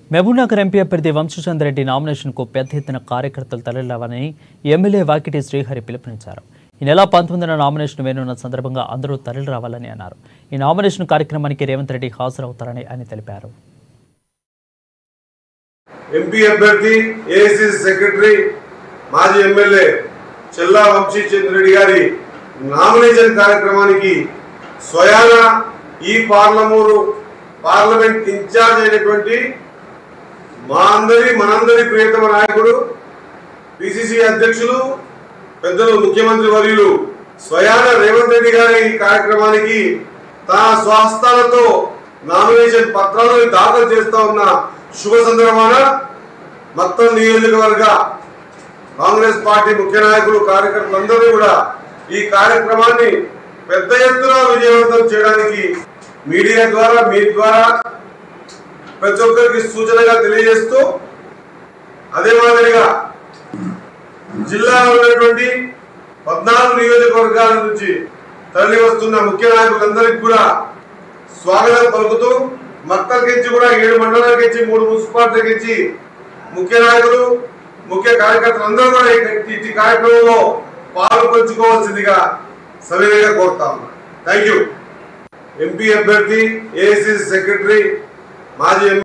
Mahabubnagar MP అభ్యర్థి వంశీచంద్ర రెడ్డి నామినేషన్కు పెద్ద ఎత్తున కార్యకర్తలు తరలిరావాలని ఎమ్మెల్యే వాకిటి శ్రీహరి పిలుపునిచ్చారు. ఈ నెల 19న నామినేషన్ వేనున్న సందర్భంగా అందరూ తరలిరావాలని అన్నారు. ఈ నామినేషన్ కార్యక్రమానికి రేవంత్ రెడ్డి హాజరవుతారని ఆయన తెలిపారు. ఎంపీ అభ్యర్థి ఏఐసీసీ సెక్రటరీ మాజీ ఎమ్మెల్యే చెల్లా వంశీచంద్ర రెడ్డి గారి నామినేషన్ కార్యక్రమానికి స్వయాన ఈ పార్లమెంట్ ఇన్ఛార్జ్ అయినటువంటి మనందరి ప్రియతమ నాయకుడు పిసిసి అధ్యక్షులు పెద్దలు ముఖ్యమంత్రి వర్యులు స్వయాన రేవంత్ రెడ్డి గారి ఈ కార్యక్రమానికి తన స్వహస్తాలతో నామినేషన్ పత్రాలను దాఖలు చేస్తా ఉన్న శుభ సందర్భాన మొత్తం నియోజకవర్గ కాంగ్రెస్ పార్టీ ముఖ్య నాయకులు కార్యకర్తలందరూ కూడా ఈ కార్యక్రమాన్ని పెద్ద ఎత్తున విజయవంతం చేయడానికి మీడియా ద్వారా మీ ద్వారా ప్రతి ఒక్కరికి సూచనగా తెలియజేస్తూ అదే మాదిరిగా జిల్లాలో ఉన్నటువంటి 14 నియోజకవర్గాల నుంచి తరలి వస్తున్న ముఖ్య నాయకులందరికీ కూడా స్వాగతం పలుకుతూ మక్తల్కించి కూడా 7 మండలాలకించి 3 మున్సిపాలిటీలకించి ముఖ్య నాయకులు ముఖ్య కార్యకర్తలందరూ కూడా ఈ కార్యక్రమంలో పాలు పంచుకోవాల్సిందిగా సవినయంగా కోరుతా ఉన్నాను. Thank you. ఎంపీ అభ్యర్థి ఏఐసీసీ సెక్రటరీ మాజీ